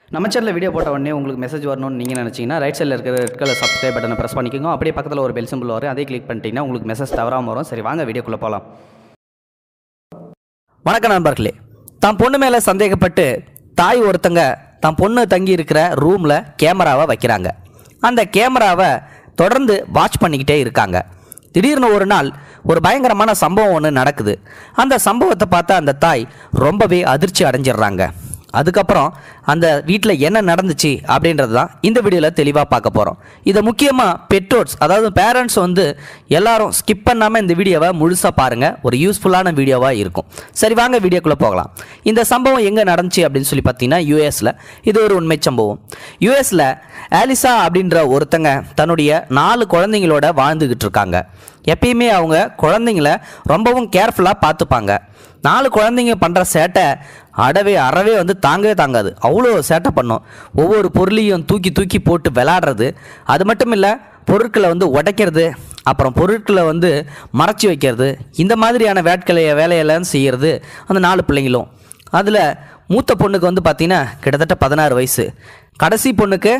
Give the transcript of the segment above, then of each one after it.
நம்ம சேனலில் வீடியோ போட்ட உடனே உங்களுக்கு மெசேஜ் வரணும்னு நீங்கள் நினச்சிங்கன்னா ரைட் சைடில் இருக்கிற ரெட் கலர் சப்ஸ்கிரைப் பட்டனை ப்ரெஸ் பண்ணிக்கோங்க. அப்படியே பக்கத்தில் ஒரு பெல் சிம்பிள் வரும், அதே கிளிக் பண்ணிட்டீங்கன்னா உங்களுக்கு மெசேஜ் தவறாமல் வரும். சரி, வாங்க வீடியோக்குள்ளே போகலாம். வணக்கம் நண்பர்களே. தான் பொண்ணு மேலே சந்தேகப்பட்டு தாய் ஒருத்தங்க தான் பொண்ணு தங்கி இருக்கிற ரூமில் கேமராவை வைக்கிறாங்க. அந்த கேமராவை தொடர்ந்து வாட்ச் பண்ணிக்கிட்டே இருக்காங்க. திடீர்னு ஒரு நாள் ஒரு பயங்கரமான சம்பவம் ஒன்று நடக்குது. அந்த சம்பவத்தை பார்த்து அந்த தாய் ரொம்பவே அதிர்ச்சி அடைஞ்சிடுறாங்க. அதுக்கப்புறம் அந்த வீட்டில் என்ன நடந்துச்சு அப்படின்றது தான் இந்த வீடியோவில் தெளிவாக பார்க்க போகிறோம். இதை முக்கியமாக பெற்றோர்ஸ், அதாவது பேரண்ட்ஸ் எல்லாரும் ஸ்கிப் பண்ணாமல் இந்த வீடியோவை முழுசாக பாருங்கள். ஒரு யூஸ்ஃபுல்லான வீடியோவாக இருக்கும். சரி, வாங்க வீடியோக்குள்ளே போகலாம். இந்த சம்பவம் எங்கே நடந்துச்சு அப்படின்னு சொல்லி பார்த்தீங்கன்னா யூஎஸில். இது ஒரு உண்மை சம்பவம். யூஎஸில் ஆலிசா அப்படின்ற ஒருத்தங்க தன்னுடைய 4 குழந்தைங்களோட வாழ்ந்துக்கிட்டு இருக்காங்க. எப்பயுமே அவங்க குழந்தைங்கள ரொம்பவும் கேர்ஃபுல்லாக பார்த்துப்பாங்க. 4 குழந்தைங்க பண்ணுற சேட்டை அறவே தாங்கவே தாங்காது. அவ்வளோ சேட்டை பண்ணும். ஒவ்வொரு பொருளையும் தூக்கி தூக்கி போட்டு விளாடுறது, அது மட்டும் இல்லை பொருட்களை உடைக்கிறது, அப்புறம் பொருட்களை மறைச்சி வைக்கிறது, இந்த மாதிரியான வேலையெல்லாம் செய்கிறது அந்த 4 பிள்ளைங்களும். அதில் மூத்த பொண்ணுக்கு பார்த்திங்கன்னா கிட்டத்தட்ட 16 வயசு, கடைசி பொண்ணுக்கு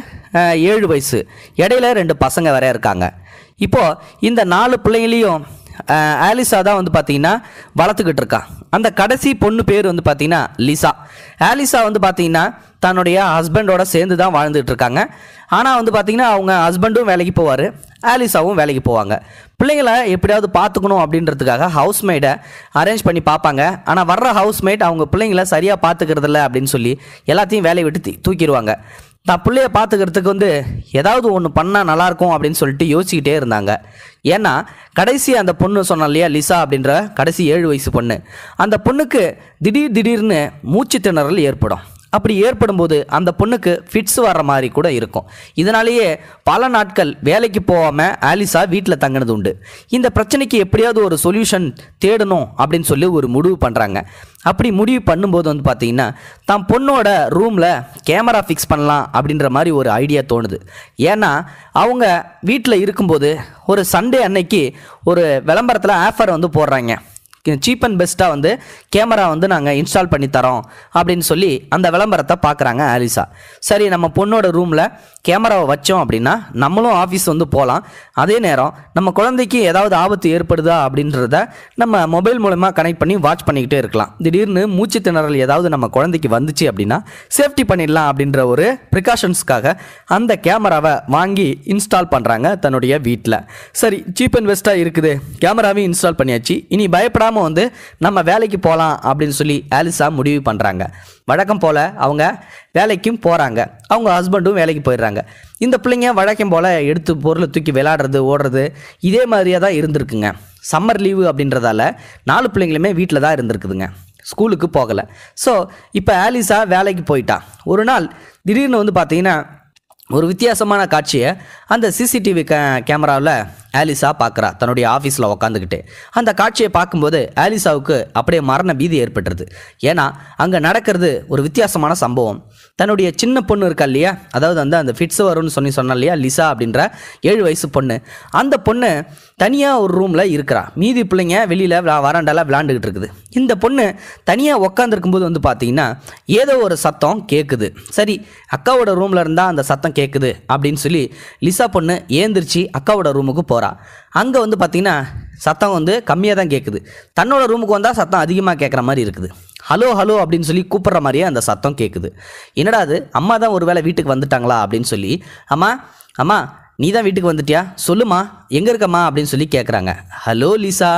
7 வயசு, இடையில 2 பசங்க வேற இருக்காங்க. இப்போது இந்த 4 பிள்ளைங்களையும் ஆலிசா தான் பார்த்திங்கன்னா வளர்த்துக்கிட்டு இருக்கா. அந்த கடைசி பொண்ணு பேர் பார்த்திங்கன்னா லிசா. ஆலிசா பார்த்திங்கன்னா தன்னுடைய ஹஸ்பண்டோட சேர்ந்து தான் வாழ்ந்துட்டு இருக்காங்க. ஆனால் பார்த்திங்கன்னா அவங்க ஹஸ்பண்டும் வேலைக்கு போவார், ஆலிசாவும் வேலைக்கு போவாங்க. பிள்ளைங்களை எப்படியாவது பார்த்துக்கணும் அப்படின்றதுக்காக ஹவுஸ்மெய்டை அரேஞ்ச் பண்ணி பார்ப்பாங்க. ஆனால் வர்ற ஹவுஸ்மெய்ட் அவங்க பிள்ளைங்களை சரியாக பார்த்துக்கிறதில்ல அப்படின்னு சொல்லி எல்லாத்தையும் வேலையை விட்டு தூக்கிடுவாங்க. தான் பிள்ளைய பார்த்துக்கிறதுக்கு ஏதாவது ஒன்று பண்ணால் நல்லாயிருக்கும் அப்படின்னு சொல்லிட்டு யோசிக்கிட்டே இருந்தாங்க. ஏன்னா கடைசி அந்த பொண்ணு சொன்னா இல்லையா, லிசா அப்படின்ற கடைசி 7 வயசு பொண்ணு, அந்த பொண்ணுக்கு திடீர்னு மூச்சு திணறல் ஏற்படும். அப்படி ஏற்படும்போது அந்த பொண்ணுக்கு ஃபிட்ஸ் வர்ற மாதிரி கூட இருக்கும். இதனாலேயே பல நாட்கள் வேலைக்கு போகாமல் ஆலிசா வீட்டில் தங்கினது உண்டு. இந்த பிரச்சனைக்கு எப்படியாவது ஒரு சொல்யூஷன் தேடணும் அப்படின்னு சொல்லி ஒரு முடிவு பண்ணுறாங்க. அப்படி முடிவு பண்ணும்போது பார்த்திங்கன்னா தான் பொண்ணோட ரூமில் கேமரா ஃபிக்ஸ் பண்ணலாம் அப்படின்ற மாதிரி ஒரு ஐடியா தோணுது. ஏன்னா அவங்க வீட்டில் இருக்கும்போது ஒரு சண்டே அன்னைக்கு ஒரு விளம்பரத்தில் ஆஃபர் போடுறாங்க. சீப் அண்ட் பெஸ்ட்டாக கேமரா நாங்கள் இன்ஸ்டால் பண்ணி தரோம் அப்படின்னு சொல்லி அந்த விளம்பரத்தை பார்க்குறாங்க ஆலிசா. சரி, நம்ம பொண்ணோட ரூமில் கேமராவை வச்சோம் அப்படின்னா நம்மளும் ஆஃபீஸ் போகலாம், அதே நேரம் நம்ம குழந்தைக்கு ஏதாவது ஆபத்து ஏற்படுதா அப்படின்றத நம்ம மொபைல் மூலமாக கனெக்ட் பண்ணி வாட்ச் பண்ணிக்கிட்டே இருக்கலாம். திடீர்னு மூச்சு திணறல் ஏதாவது நம்ம குழந்தைக்கு வந்துச்சு அப்படின்னா சேஃப்டி பண்ணிடலாம் அப்படின்ற ஒரு ப்ரிகாஷன்ஸ்க்காக அந்த கேமராவை வாங்கி இன்ஸ்டால் பண்ணுறாங்க தன்னுடைய வீட்டில். சரி, சீப் அண்ட் பெஸ்ட்டாக இருக்குது, கேமராவையும் இன்ஸ்டால் பண்ணியாச்சு, இனி பயப்படாமல் நம்ம வேலைக்கு போகலாம் அப்படின்னு சொல்லி ஆலிசா முடிவு பண்ணுறாங்க. வழக்கம் போல் அவங்க வேலைக்கும் போகிறாங்க, அவங்க ஹஸ்பண்டும் வேலைக்கு போயிடுறாங்க. இந்த பிள்ளைங்க வழக்கம் போல் எடுத்து பொருளை தூக்கி விளையாடுறது, ஓடுறது, இதே மாதிரியே தான் இருந்திருக்குங்க. சம்மர் லீவு அப்படின்றதால 4 பிள்ளைங்களுமே வீட்டில் தான் இருந்திருக்குதுங்க, ஸ்கூலுக்கு போகலை. ஸோ இப்போ ஆலிசா வேலைக்கு போயிட்டா. ஒரு நாள் திடீர்னு பார்த்தீங்கன்னா ஒரு வித்தியாசமான காட்சியை அந்த சிசிடிவி கேமராவில் ஆலிசா பார்க்குறா தன்னுடைய ஆஃபீஸில் உக்காந்துக்கிட்டு. அந்த காட்சியை பார்க்கும்போது ஆலிசாவுக்கு அப்படியே மரண பீதி ஏற்பட்டுருது. ஏன்னா அங்கே நடக்கிறது ஒரு வித்தியாசமான சம்பவம். தன்னுடைய சின்ன பொண்ணு இருக்கா இல்லையா, அதாவது அந்த ஃபிட்ஸ் வரும்னு சொன்ன இல்லையா, லிசா அப்படின்ற 7 வயசு பொண்ணு, அந்த பொண்ணு தனியாக ஒரு ரூமில் இருக்கிறா. மீதி பிள்ளைங்க வெளியில் வராண்டால விளாண்டுக்கிட்டு இருக்குது. இந்த பொண்ணு தனியாக உக்காந்துருக்கும்போது பார்த்தீங்கன்னா ஏதோ ஒரு சத்தம் கேட்குது. சரி, அக்காவோட ரூமில் இருந்தால் அந்த சத்தம் கேட்குது அப்படின்னு சொல்லி லிசா பொண்ணு ஏந்திரிச்சு அக்காவோட ரூமுக்கு போகிறா. அங்கே பார்த்தீங்கன்னா சத்தம் கம்மியாக தான் கேட்குது. தன்னோட ரூமுக்கு வந்தால் சத்தம் அதிகமாக கேட்குற மாதிரி இருக்குது. ஹலோ ஹலோ அப்படின்னு சொல்லி கூப்பிட்ற மாதிரியே அந்த சத்தம் கேட்குது. என்னடா அது, அம்மா தான் ஒரு வேளை வீட்டுக்கு வந்துட்டாங்களா அப்படின்னு சொல்லி, அம்மா அம்மா நீ தான் வீட்டுக்கு வந்துட்டியா, சொல்லுமா எங்கே இருக்கம்மா அப்படின்னு சொல்லி கேட்குறாங்க. ஹலோ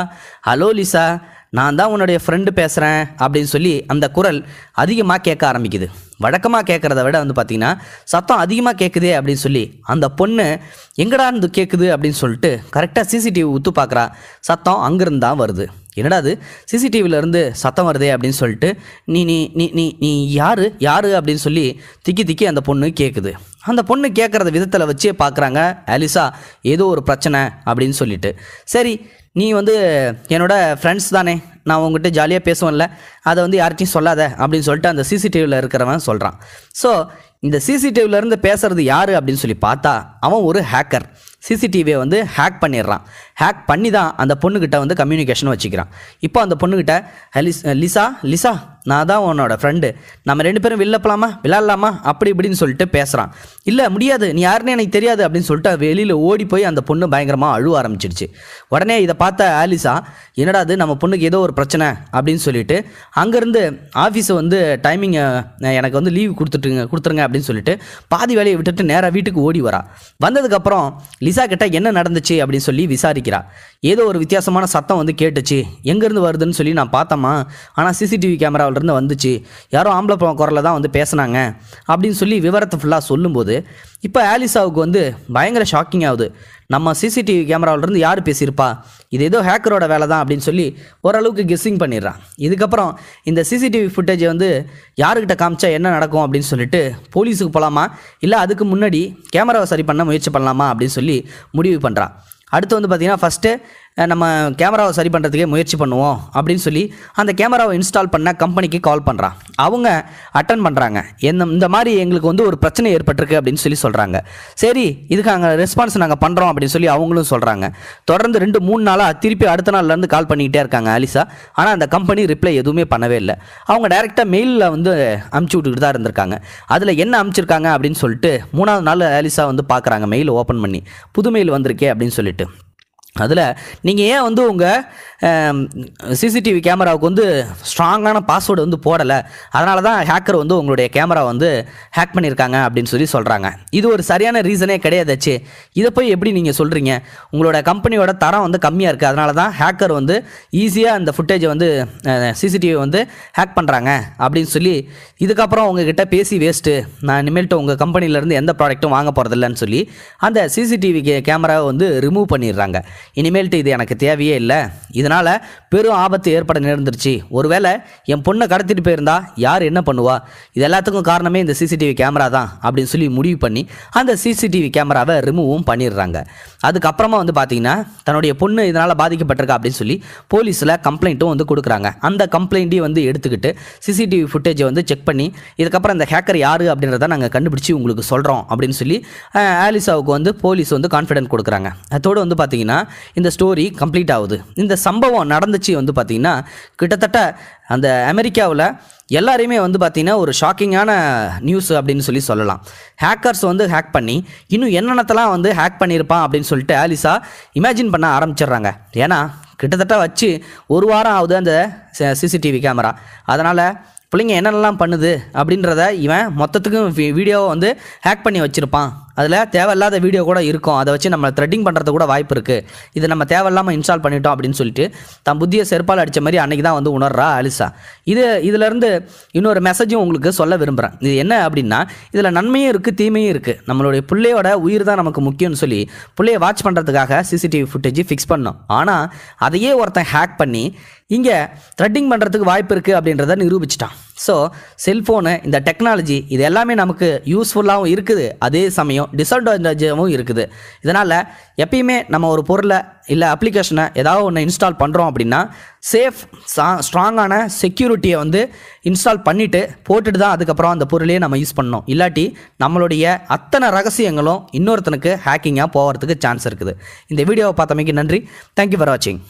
லிசா, நான் தான் உன்னுடைய ஃப்ரெண்டு பேசுகிறேன் அப்படின்னு சொல்லி அந்த குரல் அதிகமாக கேட்க ஆரம்பிக்குது. வழக்கமாக கேட்குறத விட பார்த்திங்கன்னா சத்தம் அதிகமாக கேட்குதே அப்படின்னு சொல்லி அந்த பொண்ணு எங்கடா இருந்து கேட்குது அப்படின்னு சொல்லிட்டு கரெக்டாக சிசிடிவி ஊற்று பார்க்குறா. சத்தம் அங்கேருந்து தான் வருது. என்னடா அது, சிசிடிவிலேருந்து சத்தம் வருதே அப்படின்னு சொல்லிட்டு நீ நீ நீ நீ நீ யாரு அப்படின்னு சொல்லி திக்கி அந்த பொண்ணு கேட்குது. அந்த பொண்ணு கேட்குறத விதத்தில் வச்சே பார்க்குறாங்க ஆலிசா ஏதோ ஒரு பிரச்சனை அப்படின்னு சொல்லிட்டு. சரி, நீ என்னோட ஃப்ரெண்ட்ஸ் தானே, நான் உங்ககிட்ட ஜாலியாக பேசுவேன்ல, அதை யார்கிட்டையும் சொல்லாத அப்படின்னு சொல்லிட்டு அந்த சிசிடிவியில் இருக்கிறவன் சொல்கிறான். ஸோ இந்த சிசிடிவிலேருந்து பேசுகிறது யார் அப்படின்னு சொல்லி பார்த்தா அவன் ஒரு ஹேக்கர். சிசிடிவியை வந்து ஹேக் பண்ணிடுறான். ஹேக் பண்ணி தான் அந்த பொண்ணுக்கிட்ட வந்து கம்யூனிகேஷன் வச்சுக்கிறான். இப்போ அந்த பொண்ணுக்கிட்ட லிசா நான் தான் உன்னோட ஃப்ரெண்டு, நம்ம 2 பேரும் விளையாடலாமா அப்படி இப்படின்னு சொல்லிட்டு பேசுகிறான். இல்லை முடியாது, நீ யாருன்னு எனக்கு தெரியாது அப்படின்னு சொல்லிட்டு வெளியில் ஓடி போய் அந்த பொண்ணு பயங்கரமாக அழுவ ஆரம்பிச்சிடுச்சு. உடனே இதை பார்த்த ஆலிசா, என்னடா அது நம்ம பொண்ணுக்கு ஏதோ ஒரு பிரச்சனை அப்படின்னு சொல்லிட்டு அங்கேருந்து ஆஃபீஸை வந்து டைமிங் எனக்கு வந்து லீவ் கொடுத்துருங்க அப்படின்னு சொல்லிட்டு பாதி வேலையை விட்டுட்டு நேராக வீட்டுக்கு ஓடி வரா. வந்ததுக்கப்புறம் லிசா கிட்ட என்ன நடந்துச்சு அப்படின்னு சொல்லி விசாரிக்கிறா. ஏதோ ஒரு வித்தியாசமான சத்தம் வந்து கேட்டுச்சு, எங்கேருந்து வருதுன்னு சொல்லி நான் பார்த்தோமா, ஆனால் சிசிடிவி கேமராவிலேருந்து வந்துச்சு, யாரோ ஆம்பளை குரலில் தான் வந்து பேசுனாங்க அப்படின்னு சொல்லி விவரத்தை ஃபுல்லாக சொல்லும்போது இப்போ ஆலிசாவுக்கு வந்து பயங்கர ஷாக்கிங் ஆகுது. நம்ம சிசிடிவி கேமராவிலேருந்து யார் பேசியிருப்பா, இது ஏதோ ஹேக்கரோட வேலை தான் அப்படின்னு சொல்லி ஓரளவுக்கு கெஸ்ஸிங் பண்ணிடுறான். இதுக்கப்புறம் இந்த சிசிடிவி ஃபுட்டேஜை வந்து யாருக்கிட்ட காமிச்சா என்ன நடக்கும் அப்படின்னு சொல்லிட்டு போலீஸுக்கு போகலாமா இல்லை அதுக்கு முன்னாடி கேமராவை சரி பண்ண முயற்சி பண்ணலாமா அப்படின்னு சொல்லி முடிவு பண்ணுறான். அடுத்து வந்து பார்த்திங்கன்னா ஃபஸ்ட்டு நம்ம கேமராவை சரி பண்ணுறதுக்கே முயற்சி பண்ணுவோம் அப்படின்னு சொல்லி அந்த கேமராவை இன்ஸ்டால் பண்ண கம்பெனிக்கு கால் பண்ணுறான். அவங்க அட்டன் பண்ணுறாங்க. இந்த மாதிரி எங்களுக்கு வந்து ஒரு பிரச்சனை ஏற்பட்டிருக்கு அப்படின்னு சொல்லி சொல்கிறாங்க. சரி, இதுக்கு நாங்கள் ரெஸ்பான்ஸ் நாங்கள் பண்ணுறோம் அப்படின்னு சொல்லி அவங்களும் சொல்கிறாங்க. தொடர்ந்து 2-3 நாளாக திருப்பி அடுத்த நாள்லேருந்து கால் பண்ணிக்கிட்டே இருக்காங்க ஆலிசா. ஆனால் அந்த கம்பெனி ரிப்ளை எதுவுமே பண்ணவே இல்லை. அவங்க டைரெக்டாக மெயிலில் வந்து அமுச்சு விட்டுக்கிட்டு தான் இருந்திருக்காங்க. அதில் என்ன அமுச்சிருக்காங்க அப்படின்னு சொல்லிட்டு 3ஆவது நாள் ஆலிசா வந்து பார்க்குறாங்க மெயில் ஓப்பன் பண்ணி, புது மெயில் வந்திருக்கே அப்படின்னு சொல்லிட்டு. அதில் நீங்கள் ஏன் வந்து உங்கள் சிசிடிவி கேமராவுக்கு வந்து ஸ்ட்ராங்கான பாஸ்வேர்டு வந்து போடலை, அதனால தான் ஹேக்கர் வந்து உங்களுடைய கேமரா வந்து ஹேக் பண்ணியிருக்காங்க அப்படின்னு சொல்லி சொல்கிறாங்க. இது ஒரு சரியான ரீசனே கிடையாதாச்சு. இதை போய் எப்படி நீங்கள் சொல்கிறீங்க? உங்களோட கம்பெனியோட தரம் வந்து கம்மியாக இருக்குது, அதனால தான் ஹேக்கர் வந்து ஈஸியாக அந்த ஃபுட்டேஜை வந்து சிசிடிவி வந்து ஹேக் பண்ணுறாங்க அப்படின்னு சொல்லி இதுக்கப்புறம் உங்ககிட்ட பேசி வேஸ்ட்டு, நான் இனிமேல்ட்டு உங்கள் கம்பெனிலேருந்து எந்த ப்ராடக்ட்டும் வாங்க போகிறதில்லன்னு சொல்லி அந்த சிசிடிவி கேமராவை வந்து ரிமூவ் பண்ணிடுறாங்க. இனிமேல்ட்டு இது எனக்கு தேவையே இல்லை, இதனால் பெரும் ஆபத்து ஏற்பட நேர்ந்துருச்சு, ஒருவேளை என் பொண்ணை கடத்திட்டு போயிருந்தா யார் என்ன பண்ணுவா, இது எல்லாத்துக்கும் காரணமே இந்த சிசிடிவி கேமரா தான் அப்படின்னு சொல்லி முடிவு பண்ணி அந்த சிசிடிவி கேமராவை ரிமூவும் பண்ணிடுறாங்க. அதுக்கப்புறமா வந்து பார்த்திங்கன்னா தன்னுடைய பொண்ணு இதனால் பாதிக்கப்பட்டிருக்கா அப்படின்னு சொல்லி போலீஸில் கம்ப்ளைண்ட்டும் வந்து கொடுக்குறாங்க. அந்த கம்ப்ளைண்ட்டையும் வந்து எடுத்துக்கிட்டு சிசிடிவி ஃபுட்டேஜை வந்து செக் பண்ணி இதுக்கப்புறம் இந்த ஹேக்கர் யார் அப்படின்றத நாங்கள் கண்டுபிடிச்சி உங்களுக்கு சொல்கிறோம் அப்படின்னு சொல்லி ஆலிசாவுக்கு வந்து போலீஸ் வந்து கான்ஃபிடென்ட் கொடுக்குறாங்க. அதோடு வந்து பார்த்திங்கன்னா இந்த ஸ்டோரி கம்ப்ளீட் ஆகுது. இந்த சம்பவம் நடந்துச்சு வந்து பார்த்திங்கன்னா கிட்டத்தட்ட அந்த அமெரிக்காவில் எல்லாரையுமே வந்து பார்த்திங்கன்னா ஒரு ஷாக்கிங்கான நியூஸ் அப்படின்னு சொல்லி சொல்லலாம். ஹேக்கர்ஸ் வந்து ஹேக் பண்ணி இன்னும் என்னென்னத்தெல்லாம் வந்து ஹேக் பண்ணியிருப்பான் அப்படின்னு சொல்லிட்டு ஆலிசா இமேஜின் பண்ண ஆரம்பிச்சிடுறாங்க. ஏன்னா கிட்டத்தட்ட வச்சு 1 வாரம் ஆகுது அந்த சிசிடிவி கேமரா. அதனால் பிள்ளைங்க என்னென்னலாம் பண்ணுது அப்படின்றத இவன் மொத்தத்துக்கும் வீடியோவை வந்து ஹேக் பண்ணி வச்சுருப்பான். அதில் தேவையில்லாத வீடியோ கூட இருக்கும், அதை வச்சு நம்ம த்ரெட்டிங் பண்ணுறது கூட வாய்ப்பு இருக்குது, இதை நம்ம தேவையில்லாமல் இன்ஸ்டால் பண்ணிட்டோம் அப்படின்னு சொல்லிட்டு தன் புத்தியை செருப்பால் அடித்த மாதிரி அன்றைக்கி தான் வந்து உணர்றா ஆலிசா. இதிலேருந்து இன்னொரு மெசேஜும் உங்களுக்கு சொல்ல விரும்புகிறேன். இது என்ன அப்படின்னா, இதில் நன்மையும் இருக்குது தீமையும் இருக்குது. நம்மளுடைய பிள்ளையோட உயிர் தான் நமக்கு முக்கியம்னு சொல்லி பிள்ளையை வாட்ச் பண்ணுறதுக்காக சிசிடிவி ஃபுட்டேஜ் ஃபிக்ஸ் பண்ணோம். ஆனால் அதையே ஒருத்தன் ஹேக் பண்ணி இங்கே த்ரெட்டிங் பண்ணுறதுக்கு வாய்ப்பு இருக்குது அப்படின்றத நிரூபிச்சிட்டான். ஸோ செல்ஃபோனு, இந்த டெக்னாலஜி இது எல்லாமே நமக்கு யூஸ்ஃபுல்லாகவும் இருக்குது, அதே சமயம் டிஸ்அட்வான்டேஜாகவும் இருக்குது. இதனால் எப்பயுமே நம்ம ஒரு பொருளை இல்லை அப்ளிகேஷனை ஏதாவது ஒன்று இன்ஸ்டால் பண்ணுறோம் அப்படின்னா சேஃப் ஸ்ட்ராங்கான செக்யூரிட்டியை வந்து இன்ஸ்டால் பண்ணிவிட்டு போட்டுட்டு தான் அதுக்கப்புறம் அந்த பொருளையே நம்ம யூஸ் பண்ணணும். இல்லாட்டி நம்மளுடைய அத்தனை ரகசியங்களும் இன்னொருத்தனுக்கு ஹேக்கிங்காக போகிறதுக்கு சான்ஸ் இருக்குது. இந்த வீடியோவை பார்த்தமைக்கு நன்றி. தேங்க்யூ ஃபார் வாட்சிங்.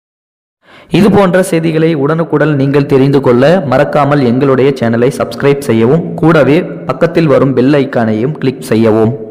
இது போன்ற செய்திகளை உடனுக்குடன் நீங்கள் தெரிந்து கொள்ள மறக்காமல் எங்களுடைய சேனலை சப்ஸ்கிரைப் செய்யவும், கூடவே பக்கத்தில் வரும் பெல் ஐக்கானையும் கிளிக் செய்யவும்.